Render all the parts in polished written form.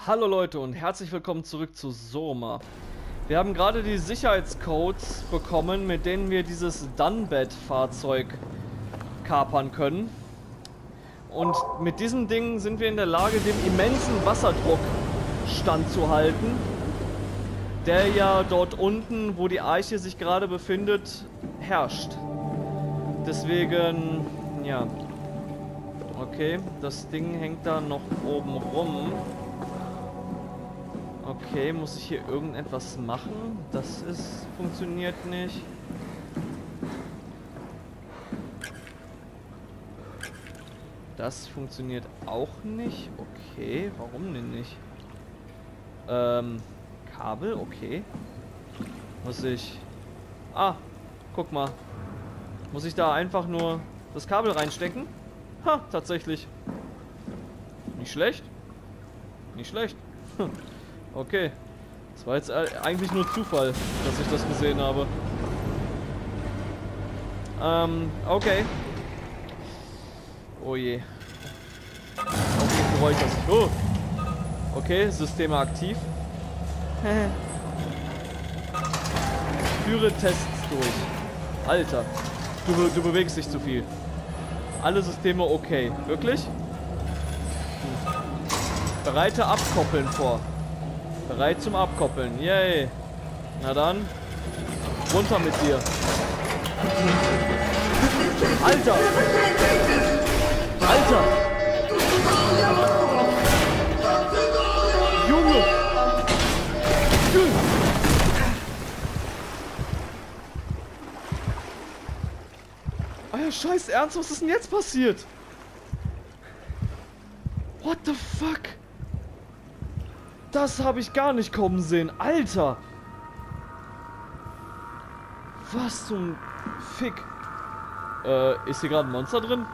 Hallo Leute und herzlich willkommen zurück zu Soma. Wir haben gerade die Sicherheitscodes bekommen, mit denen wir dieses Dunbat-Fahrzeug kapern können. Und mit diesem Ding sind wir in der Lage, dem immensen Wasserdruck standzuhalten, der ja dort unten, wo die Arche sich gerade befindet, herrscht. Deswegen, ja. Okay, das Ding hängt da noch oben rum. Okay, muss ich hier irgendetwas machen? Funktioniert nicht. Das funktioniert auch nicht. Okay, warum denn nicht? Kabel, okay. Muss ich... Ah, guck mal. Muss ich da einfach nur das Kabel reinstecken? Ha, tatsächlich. Nicht schlecht. Nicht schlecht. Okay. Das war jetzt eigentlich nur Zufall, dass ich das gesehen habe. Okay. Oh je. Okay, Geräusch, das ich... Oh! Okay, Systeme aktiv. Führe Tests durch. Alter. Du bewegst dich zu viel. Alle Systeme okay. Wirklich? Bereite Abkoppeln vor. Bereit zum Abkoppeln. Yay. Na dann. Runter mit dir. Alter. Alter. Junge. Euer Scheiß Ernst, was ist denn jetzt passiert? What the fuck? Das habe ich gar nicht kommen sehen. Alter! Was zum Fick? Ist hier gerade ein Monster drin?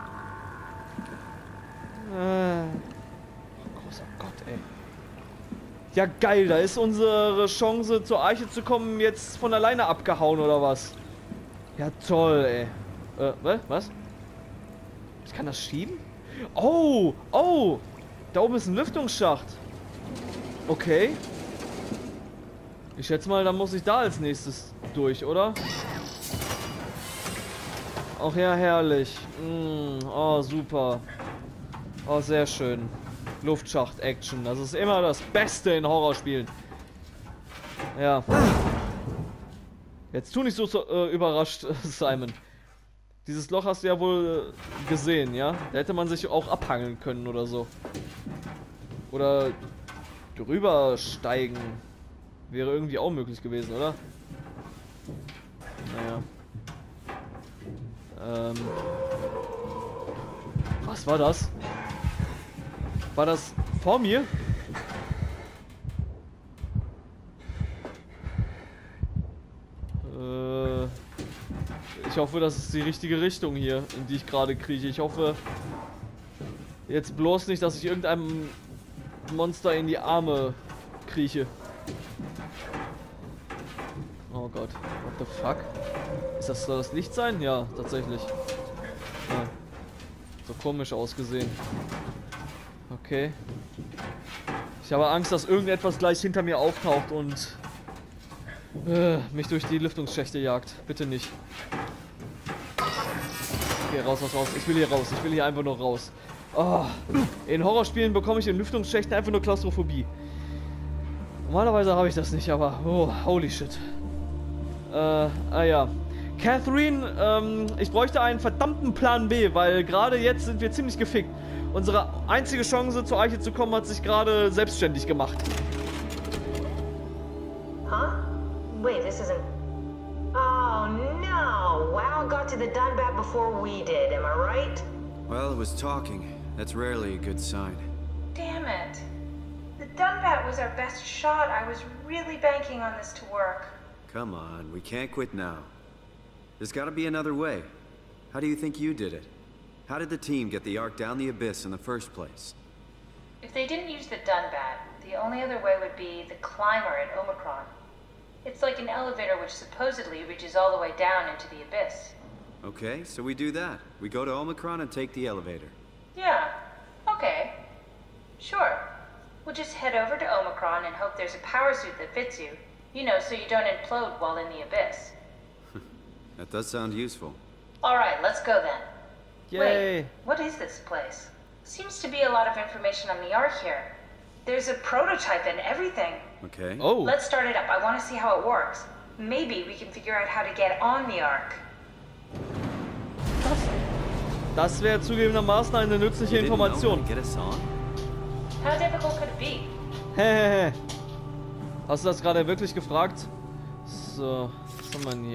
Oh, großer Gott, ey. Ja, geil, da ist unsere Chance, zur Arche zu kommen, jetzt von alleine abgehauen, oder was? Ja, toll, ey. Was? Ich kann das schieben? Oh! Oh! Da oben ist ein Lüftungsschacht. Okay. Ich schätze mal, dann muss ich da als nächstes durch, oder? Ach ja, herrlich. Oh, super. Oh, sehr schön. Luftschacht-Action. Das ist immer das Beste in Horrorspielen. Ja. Jetzt tu nicht so überrascht, Simon. Dieses Loch hast du ja wohl gesehen, ja? Da hätte man sich auch abhangeln können oder so. Oder drüber steigen. Wäre irgendwie auch möglich gewesen, oder? Naja. Was war das? War das vor mir? Ich hoffe, das ist die richtige Richtung hier, in die ich gerade krieche. Ich hoffe jetzt bloß nicht, dass ich irgendeinem Monster in die Arme krieche. Oh Gott, what the fuck? Soll das Licht sein? Ja, tatsächlich. Ja. So komisch ausgesehen. Okay. Ich habe Angst, dass irgendetwas gleich hinter mir auftaucht und mich durch die Lüftungsschächte jagt. Bitte nicht. Okay, raus. Ich will hier raus. Ich will hier einfach nur raus. Oh. In Horrorspielen bekomme ich in Lüftungsschächten einfach nur Klaustrophobie. Normalerweise habe ich das nicht, aber oh, holy shit. Ja. Catherine, ich bräuchte einen verdammten Plan B, weil gerade jetzt sind wir ziemlich gefickt. Unsere einzige Chance, zur Arche zu kommen, hat sich gerade selbstständig gemacht. Huh? Wait, this isn't... Oh no! WoW got to the Dunbat before we did, am I right? Well, it was talking. That's rarely a good sign. Damn it. The Dunbat was our best shot. I was really banking on this to work. Come on, we can't quit now. There's gotta be another way. How do you think you did it? How did the team get the Ark down the Abyss in the first place? If they didn't use the Dunbat, the only other way would be the climber at Omicron. It's like an elevator which supposedly reaches all the way down into the Abyss. Okay, so we do that. We go to Omicron and take the elevator. Yeah, okay. Sure. We'll just head over to Omicron and hope there's a power suit that fits you. You know, so you don't implode while in the abyss. That does sound useful. Alright, let's go then. Yay. Wait, what is this place? Seems to be a lot of information on the Ark here. There's a prototype and everything. Okay. Oh. Let's start it up. I want to see how it works. Maybe we can figure out how to get on the Ark. Das wäre zugegebenermaßen eine nützliche You didn't know how Information. to get us on? How difficult could it be? Hehehe. Hast du das gerade wirklich gefragt? So, was haben wir denn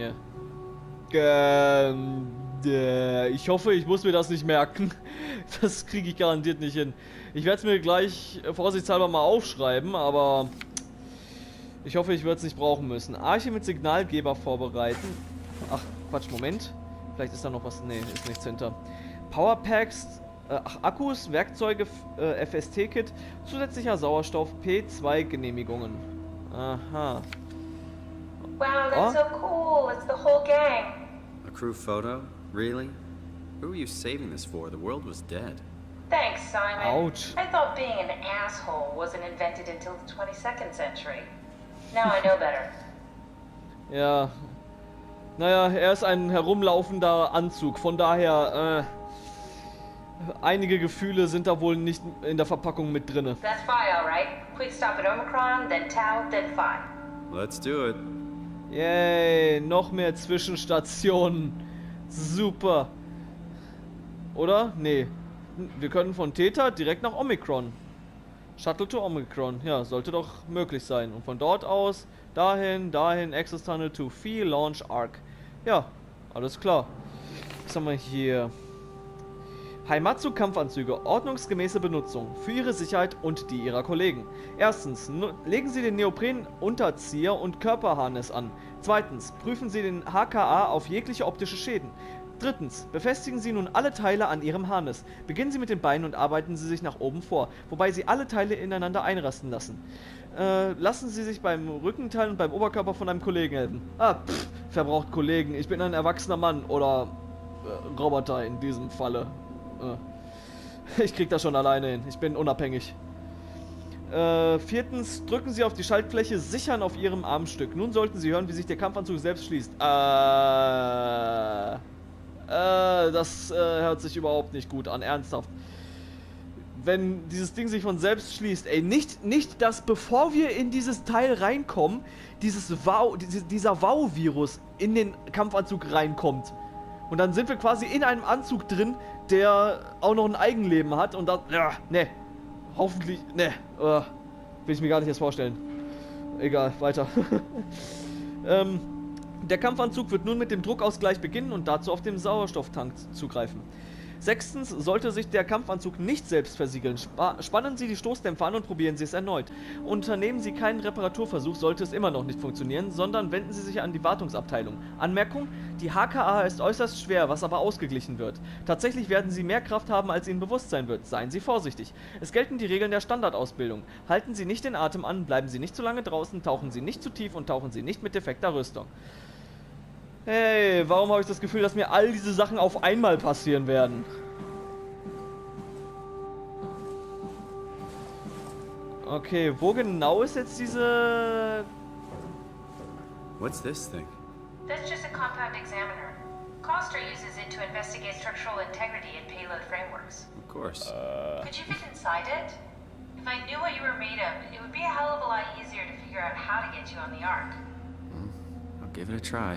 hier? Ich hoffe, ich muss mir das nicht merken. Das kriege ich garantiert nicht hin. Ich werde es mir gleich vorsichtshalber mal aufschreiben, aber ich hoffe, ich werde es nicht brauchen müssen. Arche mit Signalgeber vorbereiten. Ach, Quatsch, Moment. Vielleicht ist da noch was. Nee, ist nichts hinter. Powerpacks, Akkus, Werkzeuge, FST-Kit, zusätzlicher Sauerstoff, P2 Genehmigungen. Aha. Wow, that's so cool. It's the whole gang. A crew photo? Really? Who were you saving this for? The world was dead. Thanks, Simon. Ouch. I thought being an asshole wasn't invented until the 22nd century. Now I know better. Ja. Naja, er ist ein herumlaufender Anzug. Von daher, einige Gefühle sind da wohl nicht in der Verpackung mit drinne. That's Phi, alright. Quick stop at Omicron, then Tau, then Phi. Let's do it. Yay, noch mehr Zwischenstationen. Super. Oder? Nee. Wir können von Theta direkt nach Omicron. Shuttle to Omicron. Ja, sollte doch möglich sein. Und von dort aus dahin, Access Tunnel to Phi, Launch Arc. Ja, alles klar. Was haben wir hier? Haimatsu Kampfanzüge, ordnungsgemäße Benutzung für ihre Sicherheit und die ihrer Kollegen. Erstens, legen Sie den Neopren-Unterzieher und Körperharness an. Zweitens, prüfen Sie den HKA auf jegliche optische Schäden. Drittens, befestigen Sie nun alle Teile an Ihrem Harness. Beginnen Sie mit den Beinen und arbeiten Sie sich nach oben vor, wobei Sie alle Teile ineinander einrasten lassen. Lassen Sie sich beim Rückenteil und beim Oberkörper von einem Kollegen helfen. Verbraucht Kollegen, ich bin ein erwachsener Mann oder Roboter in diesem Falle. Ich krieg das schon alleine hin, ich bin unabhängig. Viertens, drücken Sie auf die Schaltfläche, sichern auf Ihrem Armstück. Nun sollten Sie hören, wie sich der Kampfanzug selbst schließt. Das hört sich überhaupt nicht gut an, ernsthaft. Wenn dieses Ding sich von selbst schließt, ey, nicht, dass bevor wir in dieses Teil reinkommen, dieser Wow-Virus in den Kampfanzug reinkommt. Und dann sind wir quasi in einem Anzug drin, der auch noch ein Eigenleben hat und dann, ne, hoffentlich, ne, will ich mir gar nicht erst vorstellen. Egal, weiter. Der Kampfanzug wird nun mit dem Druckausgleich beginnen und dazu auf den Sauerstofftank zugreifen. Sechstens, sollte sich der Kampfanzug nicht selbst versiegeln, spannen Sie die Stoßdämpfer an und probieren Sie es erneut. Unternehmen Sie keinen Reparaturversuch, sollte es immer noch nicht funktionieren, sondern wenden Sie sich an die Wartungsabteilung. Anmerkung, die HKA ist äußerst schwer, was aber ausgeglichen wird. Tatsächlich werden Sie mehr Kraft haben, als Ihnen bewusst sein wird. Seien Sie vorsichtig. Es gelten die Regeln der Standardausbildung. Halten Sie nicht den Atem an, bleiben Sie nicht zu lange draußen, tauchen Sie nicht zu tief und tauchen Sie nicht mit defekter Rüstung. Hey, warum habe ich das Gefühl, dass mir all diese Sachen auf einmal passieren werden? Okay, wo genau ist jetzt diese... What's this thing? That's just a compound examiner. Coster uses it to investigate structural integrity in payload frameworks. Of course. Could you fit inside it? If I knew what you were made of, it would be a hell of a lot easier to figure out how to get you on the Ark. I'll give it a try.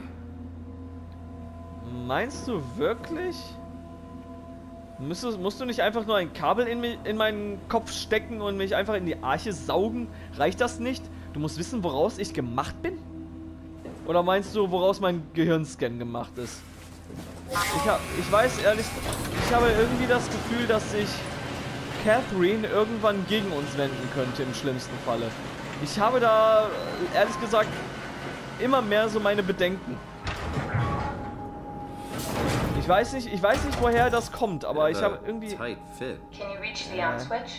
Meinst du wirklich? Musst du nicht einfach nur ein Kabel in meinen Kopf stecken und mich einfach in die Arche saugen? Reicht das nicht? Du musst wissen, woraus ich gemacht bin? Oder meinst du, woraus mein Gehirnscan gemacht ist? Ich weiß ehrlich, ich habe irgendwie das Gefühl, dass sich Catherine irgendwann gegen uns wenden könnte, im schlimmsten Falle. Ich habe da, ehrlich gesagt, immer mehr so meine Bedenken. Ich weiß nicht, woher das kommt, aber ich habe irgendwie... Tight fit. Can you reach the on switch?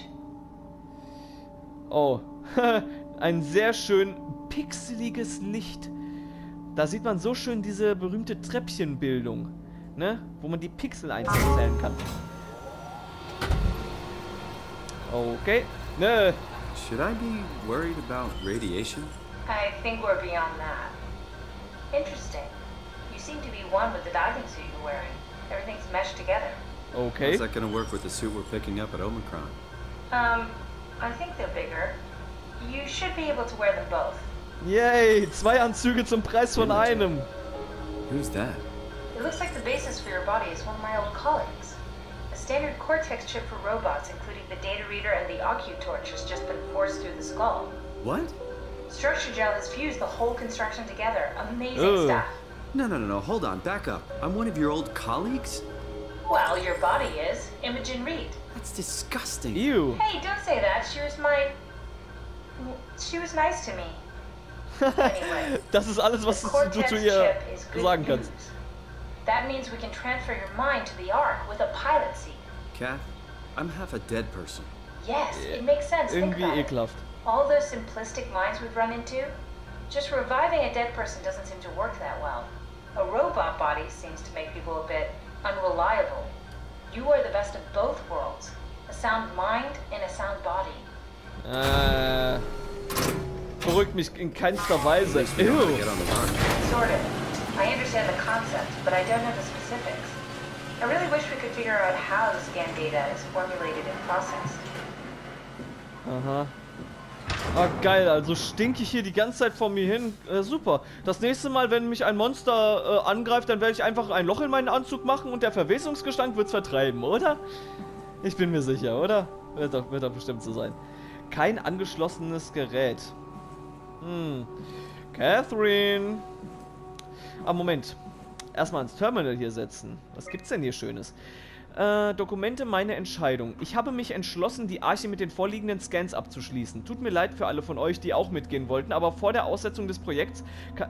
Oh, ein sehr schön pixeliges Licht. Da sieht man so schön diese berühmte Treppchenbildung, ne? Wo man die Pixel einzeln zählen kann. Okay, ne, Should I be worried about radiation? I think we're beyond that. Interesting. You seem to be one with the diving suit you're wearing. Everything's meshed together. Okay. How's that gonna work with the suit we're picking up at Omicron? I think they're bigger. You should be able to wear them both. Yay, 2 Anzüge zum Preis von einem. Who's that? It looks like the basis for your body is one of my old colleagues. A standard Cortex chip for robots, including the data reader and the OcuTorch, has just been forced through the skull. What? Structure gel has fused the whole construction together. Amazing stuff. No, hold on, back up. I'm one of your old colleagues? Well, your body is. Imogen Reed. That's disgusting. Ew. Hey, don't say that. She was nice to me. Anyway, Das ist alles, was the du Cortex zu ihr chip is good sagen news. kannst. That means we can transfer your mind to the Ark with a pilot seat. Kath, I'm half a dead person. Yes, it makes sense. Think Irgendwie about it. ekelhaft. All those simplistic minds we've run into, just reviving a dead person doesn't seem to work that well. A robot body seems to make people a bit unreliable. You are the best of both worlds. A sound mind and a sound body. Beruhigt mich in keinster Weise. We know how to Ew. get on the Ark. Sort of. I understand the concept, but I don't know the specifics. I really wish we could figure out how the scan data is formulated and processed. Aha. Ah, geil, also stinke ich hier die ganze Zeit vor mir hin. Super. Das nächste Mal, wenn mich ein Monster angreift, dann werde ich einfach ein Loch in meinen Anzug machen und der Verwesungsgestank wird's vertreiben, oder? Ich bin mir sicher, oder? Wird doch bestimmt so sein. Kein angeschlossenes Gerät. Catherine. Ah, Moment. Erstmal ins Terminal hier setzen. Was gibt's denn hier Schönes? Dokumente, meine Entscheidung. Ich habe mich entschlossen, die Arche mit den vorliegenden Scans abzuschließen. Tut mir leid für alle von euch, die auch mitgehen wollten, aber vor der Aussetzung des Projekts...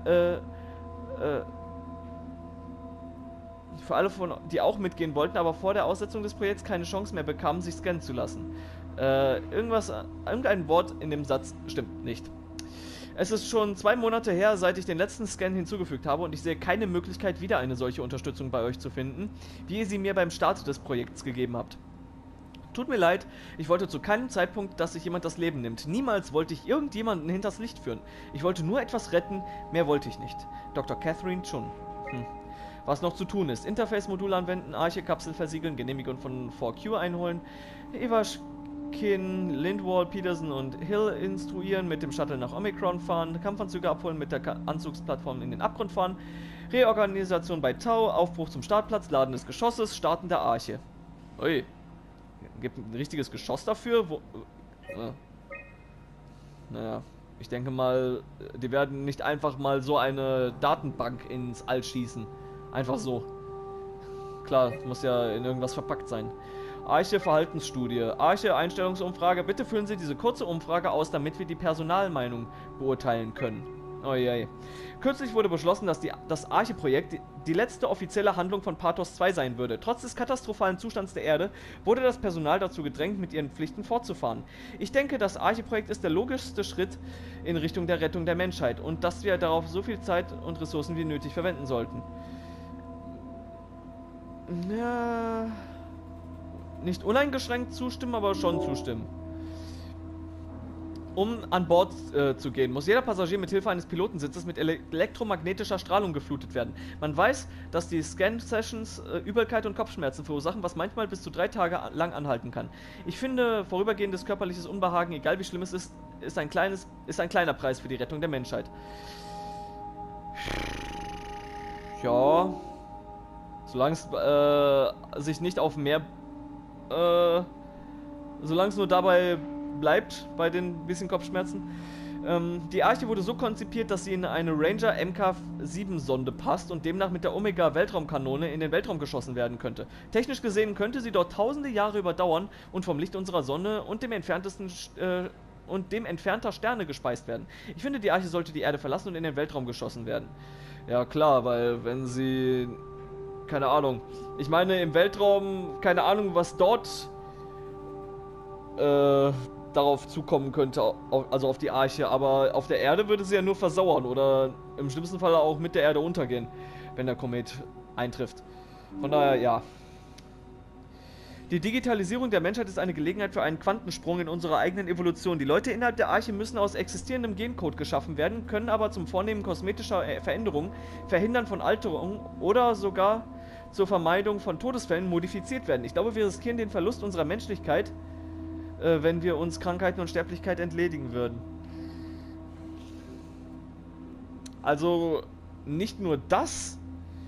für alle die auch mitgehen wollten, aber vor der Aussetzung des Projekts keine Chance mehr bekamen, sich scannen zu lassen. Irgendein Wort in dem Satz stimmt nicht. Es ist schon 2 Monate her, seit ich den letzten Scan hinzugefügt habe und ich sehe keine Möglichkeit, wieder eine solche Unterstützung bei euch zu finden, wie ihr sie mir beim Start des Projekts gegeben habt. Tut mir leid, ich wollte zu keinem Zeitpunkt, dass sich jemand das Leben nimmt. Niemals wollte ich irgendjemanden hinters Licht führen. Ich wollte nur etwas retten, mehr wollte ich nicht. Dr. Catherine Chun. Was noch zu tun ist: Interface-Modul anwenden, Arche-Kapsel versiegeln, Genehmigung von 4Q einholen, Kin, Lindwall, Peterson und Hill instruieren, mit dem Shuttle nach Omicron fahren, Kampfanzüge abholen, mit der Anzugsplattform in den Abgrund fahren, Reorganisation bei Tau, Aufbruch zum Startplatz, Laden des Geschosses, Starten der Arche. Ui, gibt ein richtiges Geschoss dafür? Naja, ich denke mal, die werden nicht einfach mal so eine Datenbank ins All schießen. Einfach so. Klar, muss ja in irgendwas verpackt sein. Arche Verhaltensstudie. Arche Einstellungsumfrage. Bitte füllen Sie diese kurze Umfrage aus, damit wir die Personalmeinung beurteilen können. Oh je. Kürzlich wurde beschlossen, dass das Arche-Projekt die letzte offizielle Handlung von Pathos 2 sein würde. Trotz des katastrophalen Zustands der Erde wurde das Personal dazu gedrängt, mit ihren Pflichten fortzufahren. Ich denke, das Arche-Projekt ist der logischste Schritt in Richtung der Rettung der Menschheit und dass wir darauf so viel Zeit und Ressourcen wie nötig verwenden sollten. Ja... Nicht uneingeschränkt zustimmen, aber schon zustimmen. Um an Bord zu gehen, muss jeder Passagier mit Hilfe eines Pilotensitzes mit elektromagnetischer Strahlung geflutet werden. Man weiß, dass die Scan-Sessions Übelkeit und Kopfschmerzen verursachen, was manchmal bis zu 3 Tage lang anhalten kann. Ich finde, vorübergehendes körperliches Unbehagen, egal wie schlimm es ist, ist ein kleiner Preis für die Rettung der Menschheit. Ja. Solange es sich nicht auf mehr... solange es nur dabei bleibt, bei den bisschen Kopfschmerzen. Die Arche wurde so konzipiert, dass sie in eine Ranger MK7-Sonde passt und demnach mit der Omega-Weltraumkanone in den Weltraum geschossen werden könnte. Technisch gesehen könnte sie dort tausende Jahre überdauern und vom Licht unserer Sonne und dem entfernter Sterne gespeist werden. Ich finde, die Arche sollte die Erde verlassen und in den Weltraum geschossen werden. Ja klar, weil wenn sie... Keine Ahnung. Ich meine, im Weltraum, keine Ahnung, was dort darauf zukommen könnte, also auf die Arche, aber auf der Erde würde sie ja nur versauern oder im schlimmsten Fall auch mit der Erde untergehen, wenn der Komet eintrifft. Von daher, ja. Die Digitalisierung der Menschheit ist eine Gelegenheit für einen Quantensprung in unserer eigenen Evolution. Die Leute innerhalb der Arche müssen aus existierendem Gencode geschaffen werden, können aber zum Vornehmen kosmetischer Veränderungen, Verhindern von Alterung oder sogar zur Vermeidung von Todesfällen modifiziert werden. Ich glaube, wir riskieren den Verlust unserer Menschlichkeit, wenn wir uns Krankheiten und Sterblichkeit entledigen würden. Also nicht nur das.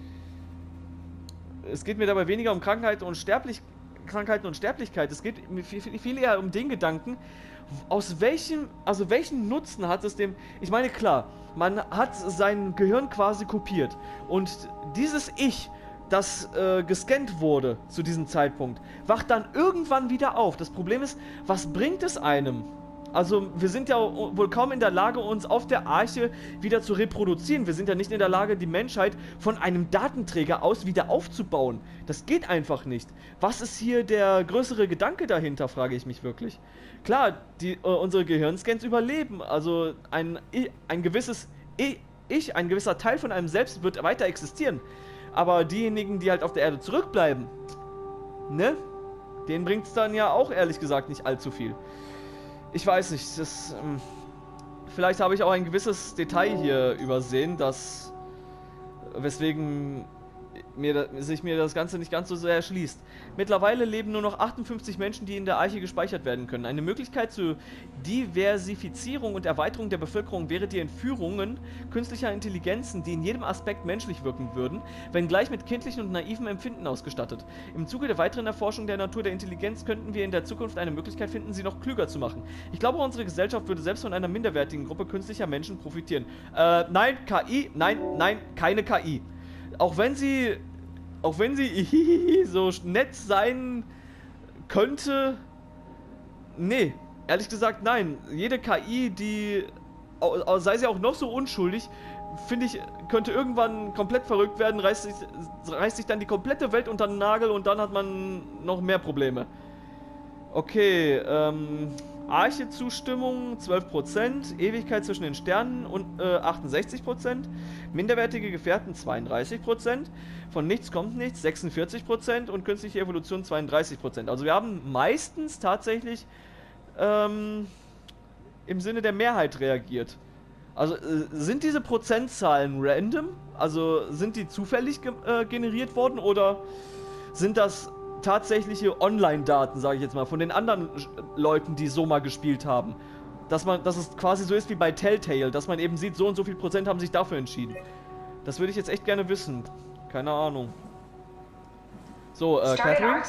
Es geht mir dabei weniger um Krankheiten und Sterblichkeit. Es geht mir viel eher um den Gedanken, welchen Nutzen hat es dem... Ich meine, klar, man hat sein Gehirn quasi kopiert. Und dieses Ich, das gescannt wurde zu diesem Zeitpunkt, wacht dann irgendwann wieder auf. Das Problem ist, was bringt es einem? Also, wir sind ja wohl kaum in der Lage, uns auf der Arche wieder zu reproduzieren. Wir sind ja nicht in der Lage, die Menschheit von einem Datenträger aus wieder aufzubauen. Das geht einfach nicht. Was ist hier der größere Gedanke dahinter, frage ich mich wirklich. Klar, unsere Gehirnscans überleben. Also, ein gewisses Ich, ein gewisser Teil von einem selbst wird weiter existieren. Aber diejenigen, die halt auf der Erde zurückbleiben, ne? Denen bringt es dann ja auch, ehrlich gesagt, nicht allzu viel. Ich weiß nicht, vielleicht habe ich auch ein gewisses Detail hier übersehen, weswegen sich mir das Ganze nicht ganz so sehr erschließt. Mittlerweile leben nur noch 58 Menschen, die in der Arche gespeichert werden können. Eine Möglichkeit zur Diversifizierung und Erweiterung der Bevölkerung wäre die Entführungen künstlicher Intelligenzen, die in jedem Aspekt menschlich wirken würden, wenngleich mit kindlichen und naiven Empfinden ausgestattet. Im Zuge der weiteren Erforschung der Natur der Intelligenz könnten wir in der Zukunft eine Möglichkeit finden, sie noch klüger zu machen. Ich glaube, unsere Gesellschaft würde selbst von einer minderwertigen Gruppe künstlicher Menschen profitieren. Nein, KI, nein, keine KI. Auch wenn sie so nett sein könnte, nee, ehrlich gesagt nein. Jede KI, sei sie auch noch so unschuldig, finde ich, könnte irgendwann komplett verrückt werden, reißt sich dann die komplette Welt unter den Nagel und dann hat man noch mehr Probleme. Okay, Arche-Zustimmung 12%, Ewigkeit zwischen den Sternen und 68%, minderwertige Gefährten 32%, von nichts kommt nichts 46% und künstliche Evolution 32%. Also wir haben meistens tatsächlich im Sinne der Mehrheit reagiert. Also sind diese Prozentzahlen random? Also sind die zufällig generiert worden oder sind das tatsächliche Online-Daten, sage ich jetzt mal, von den anderen Leuten, die Soma gespielt haben? Dass es quasi so ist wie bei Telltale, dass man eben sieht, so und so viel Prozent haben sich dafür entschieden. Das würde ich jetzt echt gerne wissen. Keine Ahnung. So, Catherine?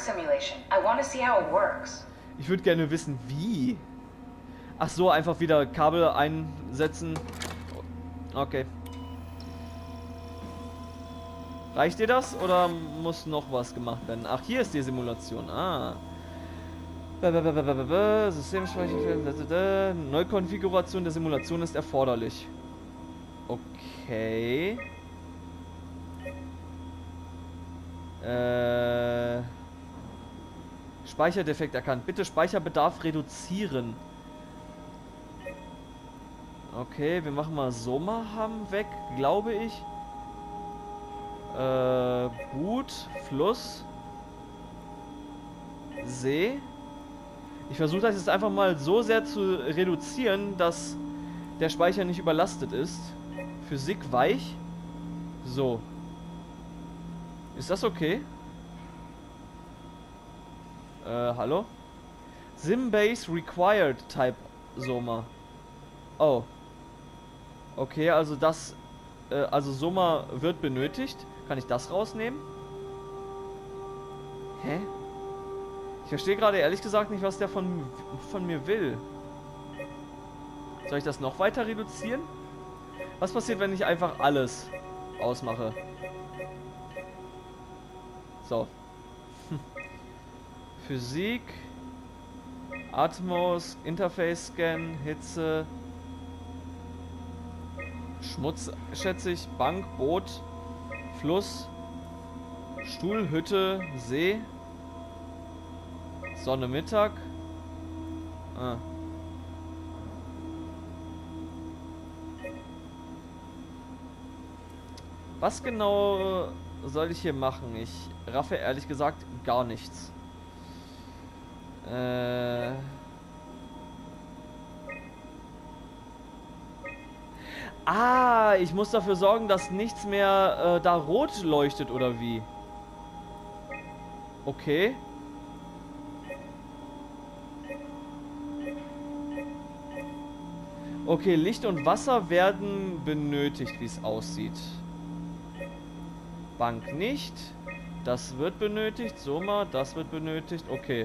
Ich würde gerne wissen, wie. Ach so, einfach wieder Kabel einsetzen. Okay. Reicht dir das oder muss noch was gemacht werden? Ach, hier ist die Simulation. Ah. Systemspeicher. Neukonfiguration der Simulation ist erforderlich. Okay. Speicherdefekt erkannt. Bitte Speicherbedarf reduzieren. Okay, wir machen mal Soma-Ham weg, glaube ich. Boot, Fluss, See. Ich versuche das jetzt einfach mal so sehr zu reduzieren, dass der Speicher nicht überlastet ist. Physik weich. So. Ist das okay? Hallo? Simbase required Type Soma. Oh. Okay, also das... also Soma wird benötigt. Kann ich das rausnehmen? Hä? Ich verstehe gerade ehrlich gesagt nicht, was der von mir will. Soll ich das noch weiter reduzieren? Was passiert, wenn ich einfach alles ausmache? So. Physik. Atmos. Interface Scan. Hitze. Schmutz, schätze ich. Bank. Boot. Fluss. Stuhl. Hütte. See. Sonne, Mittag. Ah. Was genau soll ich hier machen? Ich raffe ehrlich gesagt gar nichts. Ah, ich muss dafür sorgen, dass nichts mehr da rot leuchtet, oder wie? Okay. Okay, Licht und Wasser werden benötigt, wie es aussieht. Bank nicht. Das wird benötigt. Soma, das wird benötigt. Okay.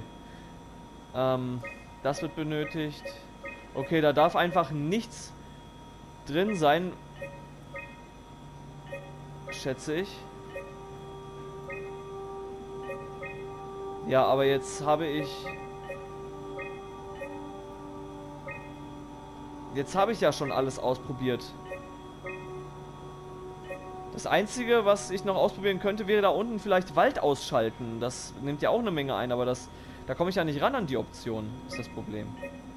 Das wird benötigt. Okay, da darf einfach nichts drin sein. Schätze ich. Ja, aber jetzt habe ich... Jetzt habe ich ja schon alles ausprobiert. Das Einzige, was ich noch ausprobieren könnte, wäre da unten vielleicht Wald ausschalten. Das nimmt ja auch eine Menge ein, aber da komme ich ja nicht ran an die Option, ist das Problem.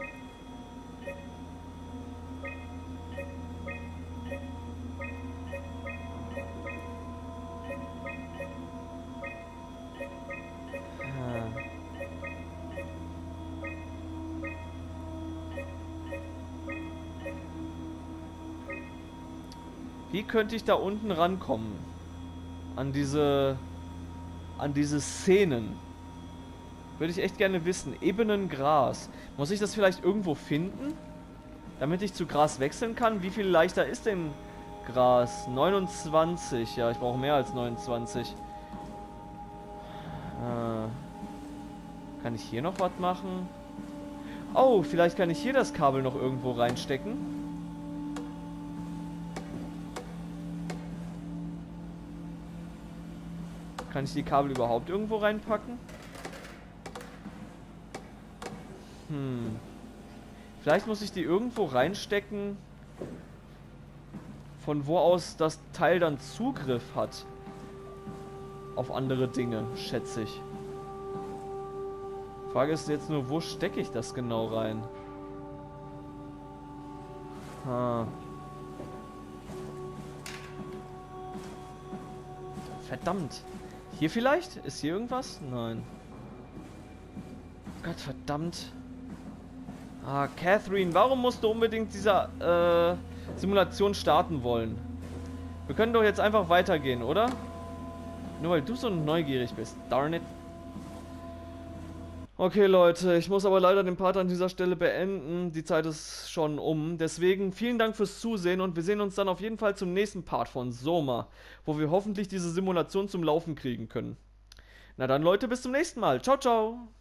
Wie könnte ich da unten rankommen? An diese Szenen. Würde ich echt gerne wissen. Ebenen Gras. Muss ich das vielleicht irgendwo finden? Damit ich zu Gras wechseln kann? Wie viel leichter ist denn Gras? 29. Ja, ich brauche mehr als 29. Kann ich hier noch was machen? Oh, vielleicht kann ich hier das Kabel noch irgendwo reinstecken. Kann ich die Kabel überhaupt irgendwo reinpacken? Vielleicht muss ich die irgendwo reinstecken, von wo aus das Teil dann Zugriff hat auf andere Dinge, schätze ich. Frage ist jetzt nur, wo stecke ich das genau rein? Verdammt. Hier vielleicht? Ist hier irgendwas? Nein. Gott verdammt. Ah, Catherine, warum musst du unbedingt dieser Simulation starten wollen? Wir können doch jetzt einfach weitergehen, oder? Nur weil du so neugierig bist. Darn it. Okay, Leute, ich muss aber leider den Part an dieser Stelle beenden. Die Zeit ist schon um. Deswegen vielen Dank fürs Zusehen und wir sehen uns dann auf jeden Fall zum nächsten Part von Soma, wo wir hoffentlich diese Simulation zum Laufen kriegen können. Na dann, Leute, bis zum nächsten Mal. Ciao, ciao.